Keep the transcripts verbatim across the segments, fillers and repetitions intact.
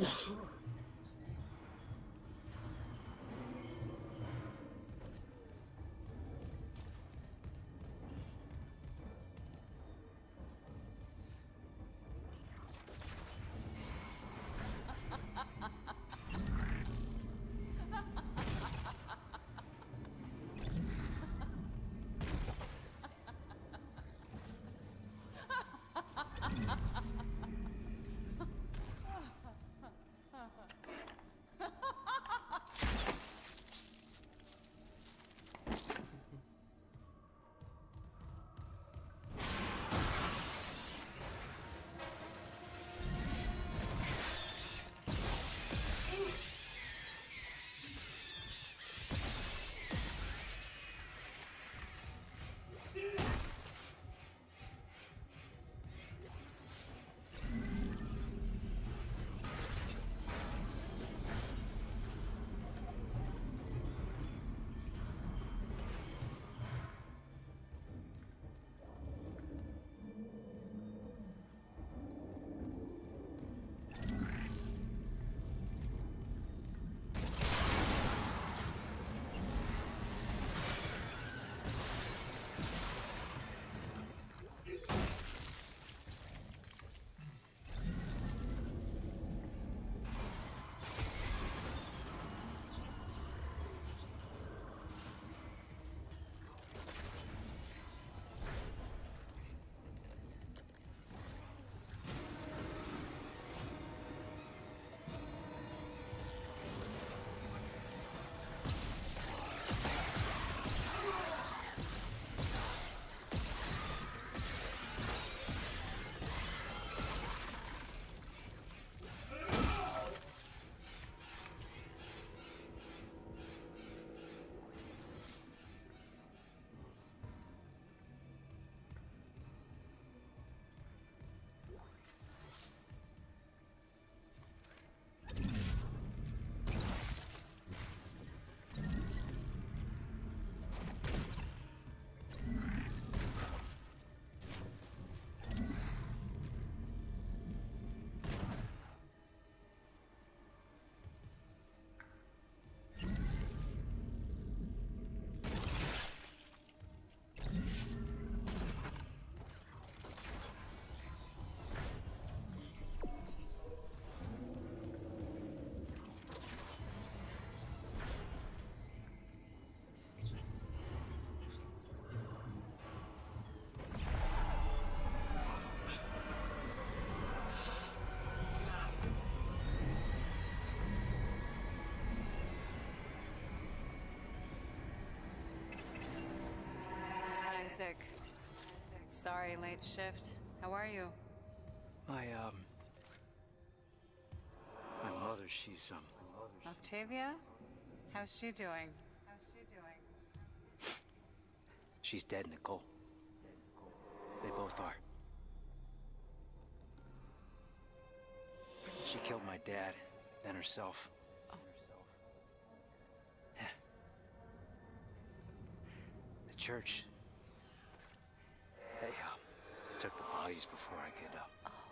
Isaac. Sorry, late shift. How are you? My, um... My mother, she's, um... Octavia? How's she doing? How's she doing? She's dead, Nicole. They both are. She killed my dad, then herself. Oh. Yeah. The church... They, uh, took the bodies before I could, uh... Oh,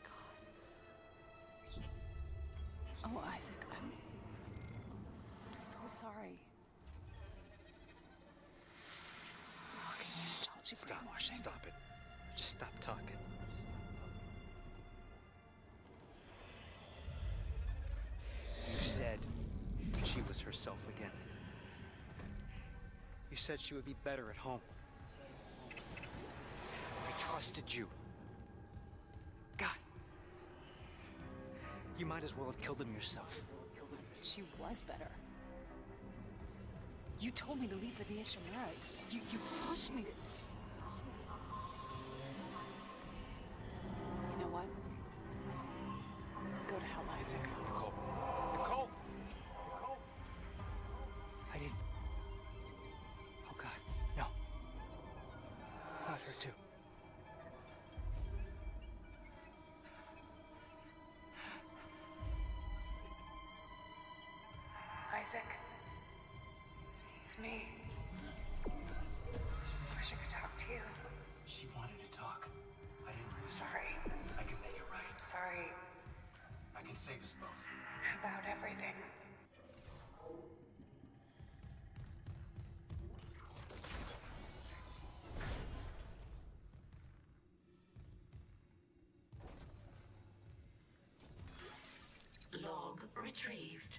my God. Oh, Isaac, I'm... I'm so sorry. Fucking I told you Stop, brainwashing. stop it. Just stop talking. You said she was herself again. You said she would be better at home. I trusted you. God. You might as well have killed him yourself. She was better. You told me to leave for the Ishimura. You, you pushed me to... You know what? Go to hell, Isaac. Nicole. Nicole! Nicole! I didn't... Oh, God. No. Not her, too. Isaac. It's me. Wish I could talk to you. She wanted to talk. I didn't listen. Sorry. I can make it right. I'm sorry. I can can save us both. About everything. Log retrieved.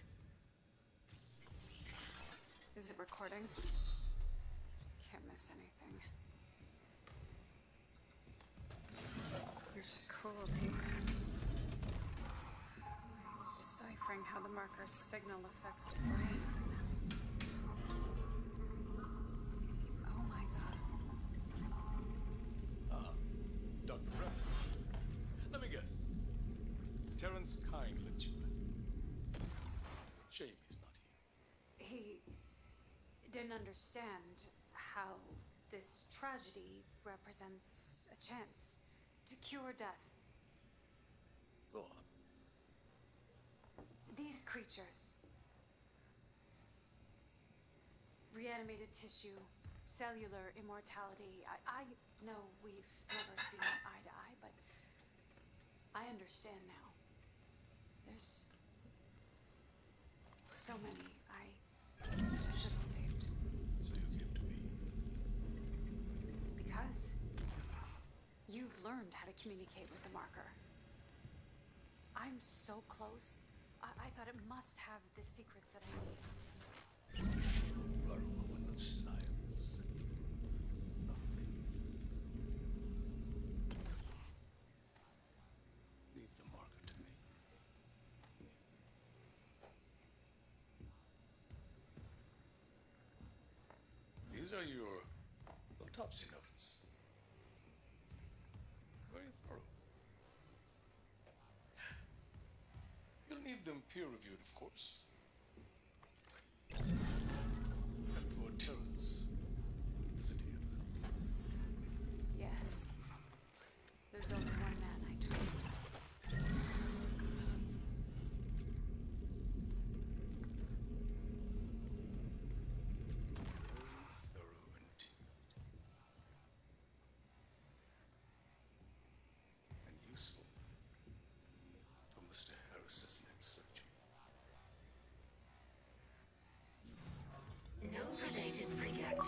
Is it recording? Can't miss anything. There's just cruelty. He's deciphering how the marker's signal affects the brain. Oh my god. Ah, Doctor Brett. Let me guess. Terrence Kine let you in. Shame he's not here. He didn't understand how this tragedy represents a chance to cure death. Go on. These creatures, reanimated tissue, cellular immortality. I, I know we've never seen eye to eye, but I understand now. There's so many I should have saved. So you came to me. Because you've learned how to communicate with the marker. I'm so close. I, I thought it must have the secrets that I need. You are a woman of science, not faith. Leave the marker to me. These are your autopsy notes. Very thorough. You'll need them peer-reviewed, of course. And poor Terrence, isn't he at help? Yes. There's only one man I trust. Very thorough indeed. And useful for Mister Harris's next surgery. No related freak activity.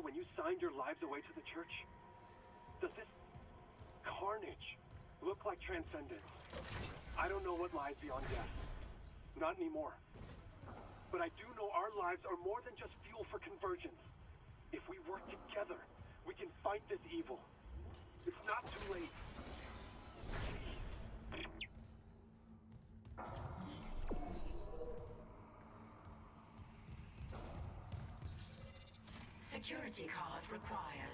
when you signed your lives away to the church? Does this carnage look like transcendence? I don't know what lies beyond death. Not anymore. But I do know our lives are more than just fuel for convergence. If we work together, we can fight this evil. It's not too late. Security card required.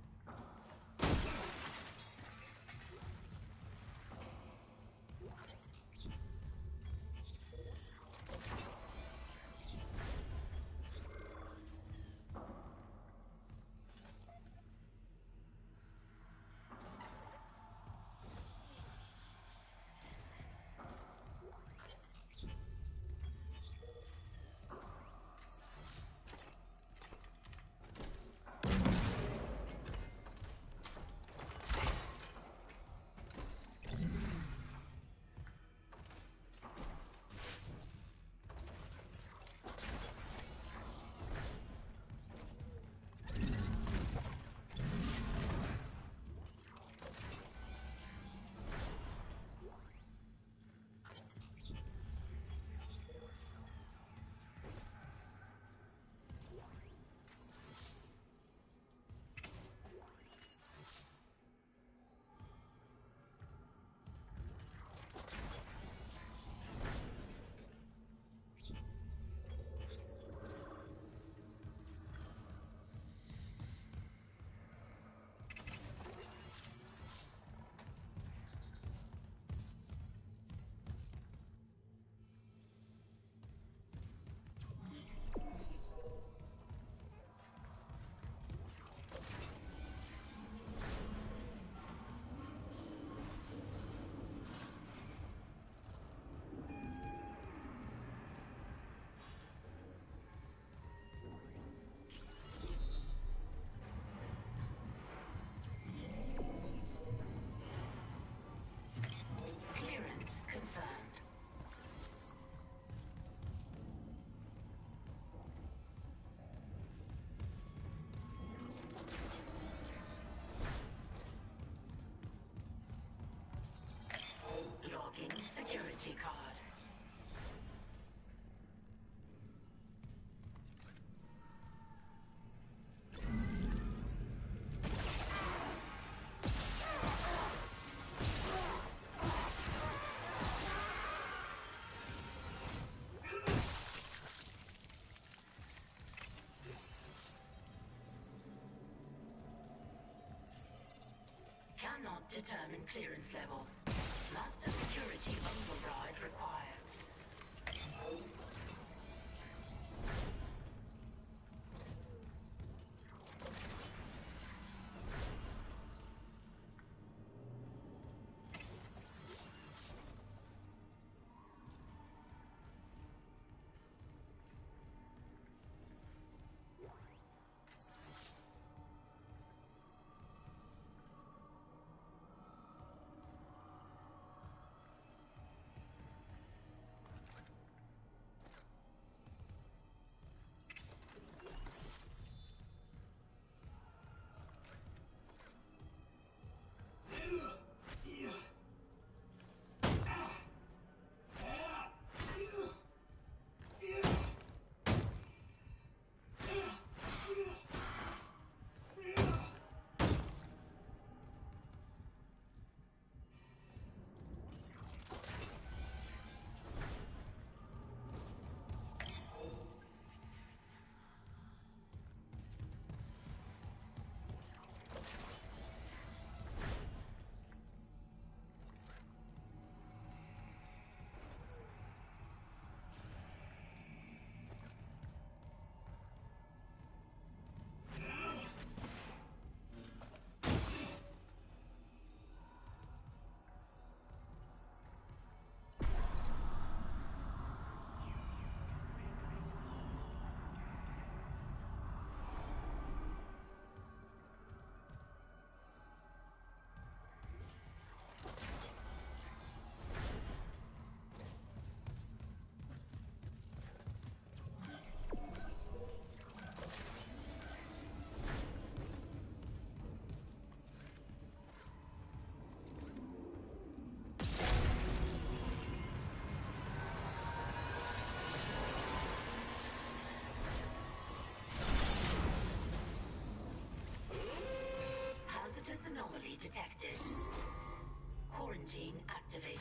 Security card. Cannot determine clearance level. Master security override required. Anomaly detected. Quarantine activated.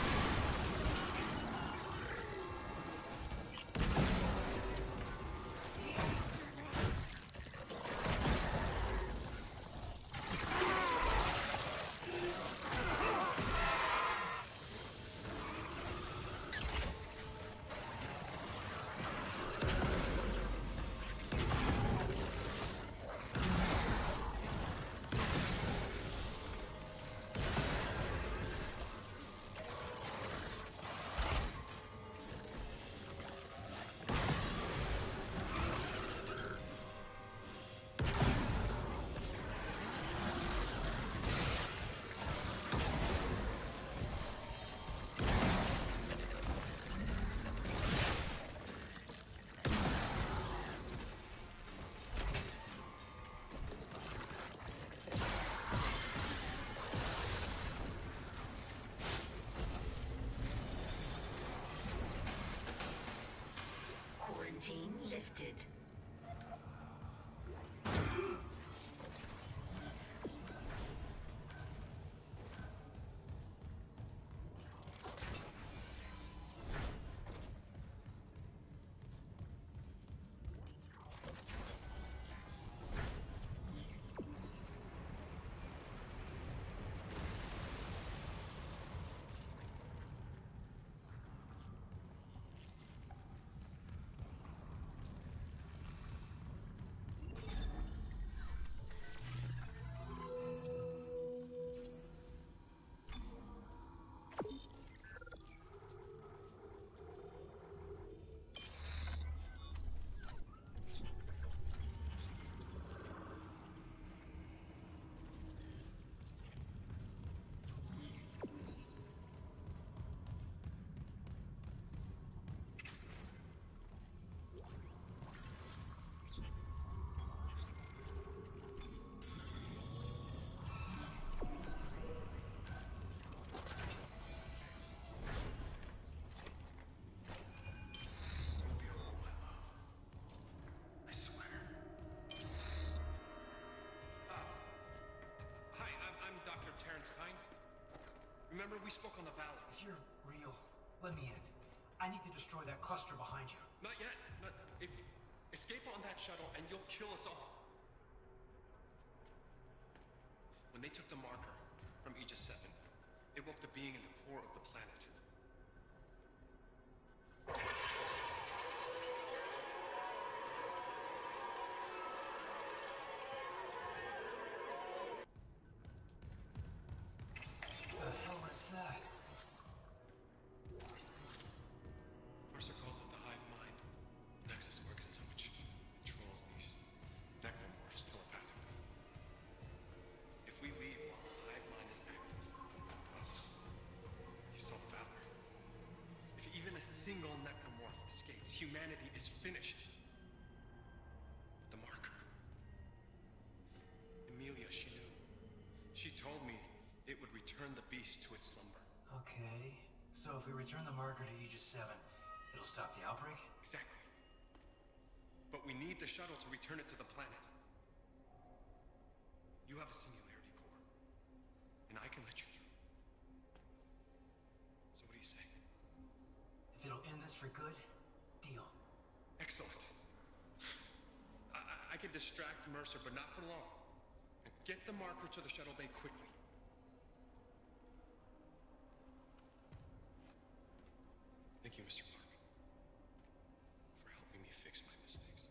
Quarantine lifted. Remember, we spoke on the valley. If you're real, let me in. I need to destroy that cluster behind you. Not yet. Not, if, escape on that shuttle and you'll kill us all. When they took the marker from Aegis seven, it woke the being in the core of the planet. Single necromorph escapes, humanity is finished. The marker. Emilia, she knew. She told me it would return the beast to its slumber. Okay, so if we return the marker to Aegis seven, it'll stop the outbreak? Exactly. But we need the shuttle to return it to the planet. You have a singularity core, and I can let you through. So what do you say? If it'll end this for good, deal. Excellent. I, I, I could distract Mercer, but not for long. And get the marker to the shuttle bay quickly. Thank you, Mister Clark, for helping me fix my mistakes.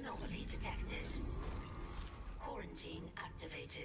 Anomaly detected. Quarantine activated.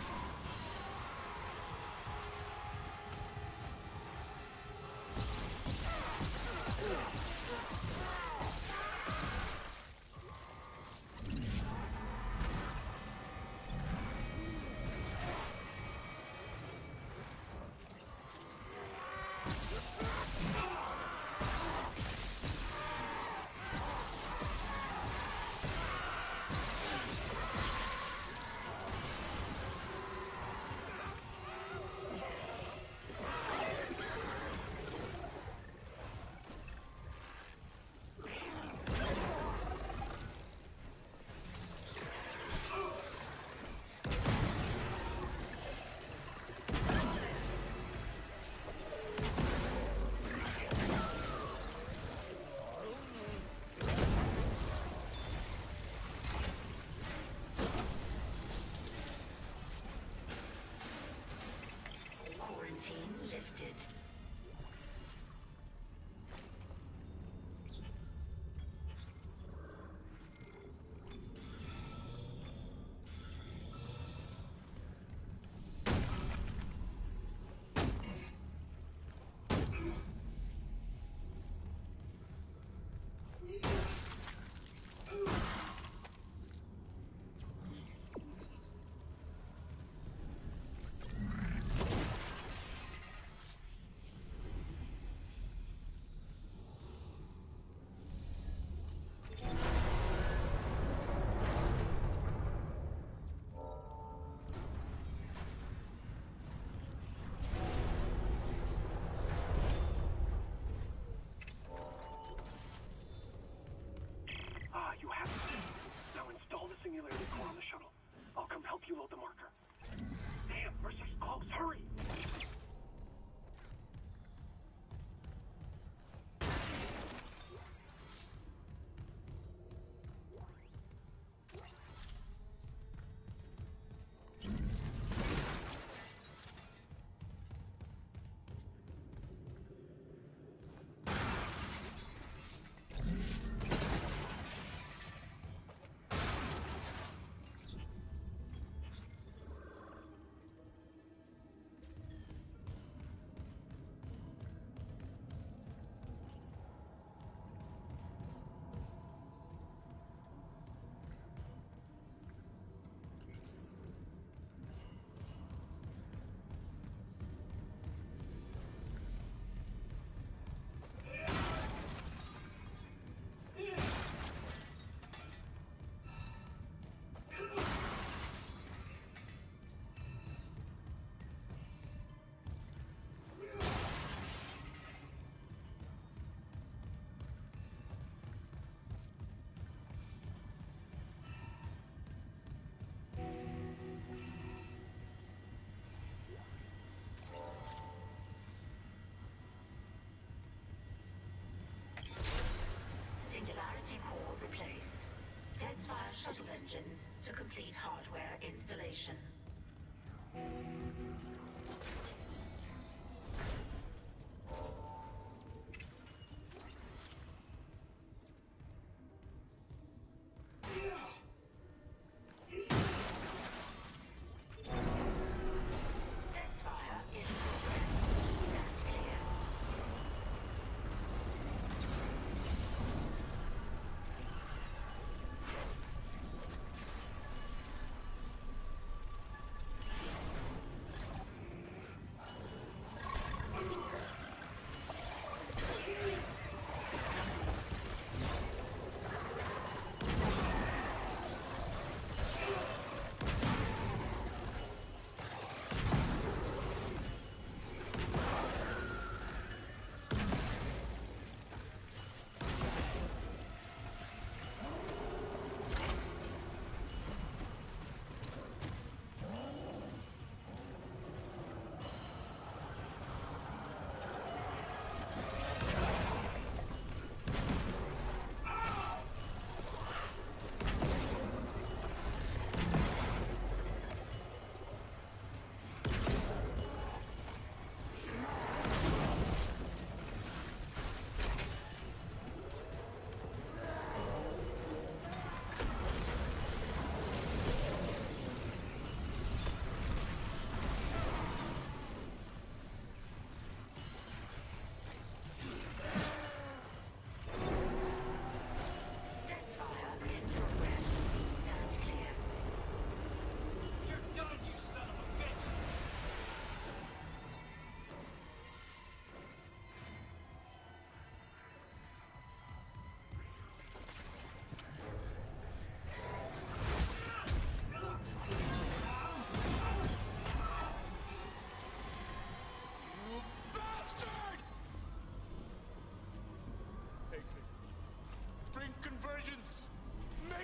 Quarantine lifted. Ah, you have it. Now install the singularity core on the shuttle. I'll come help you load the marker. Damn, Mercer's close. Hurry! Singularity core replaced. Test fire shuttle engines to complete hardware installation. Test fire in progress. Stand clear.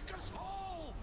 Take us home!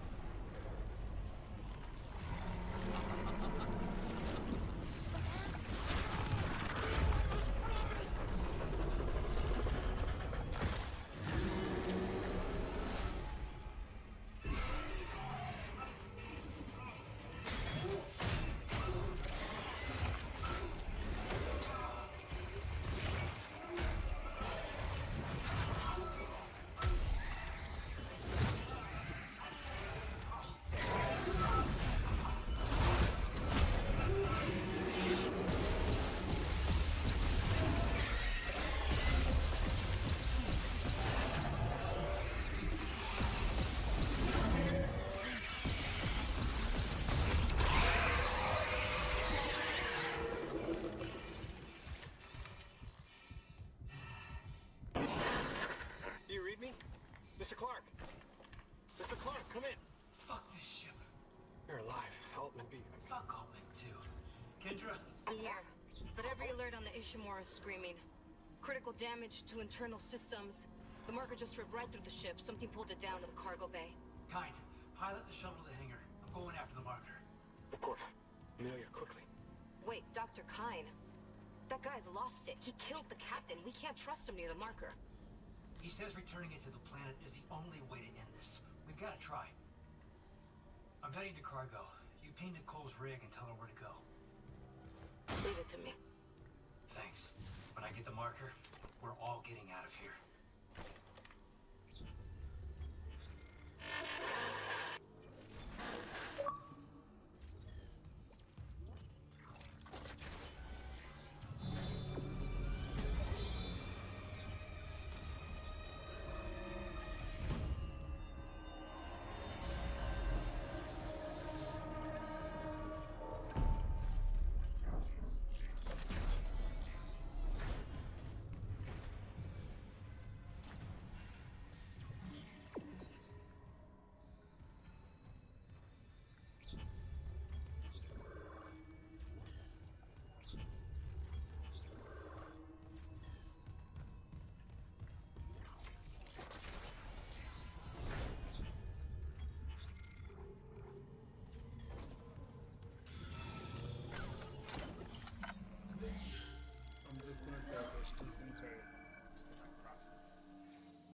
Mister Clark! Mister Clark, come in! Fuck this ship. You're alive. Altman beat me. Fuck Altman, too. Kendra? I'm here, but every alert on the Ishimura is screaming. Critical damage to internal systems. The marker just ripped right through the ship. Something pulled it down to the cargo bay. Kind, pilot the shuttle to the hangar. I'm going after the marker. Report. Amelia, quickly. Wait, Doctor Kine. That guy's lost it. He killed the captain. We can't trust him near the marker. He says returning it to the planet is the only way to end this. We've got to try. I'm heading to cargo. You ping Nicole's rig and tell her where to go. Leave it to me. Thanks. When I get the marker, we're all getting out of here.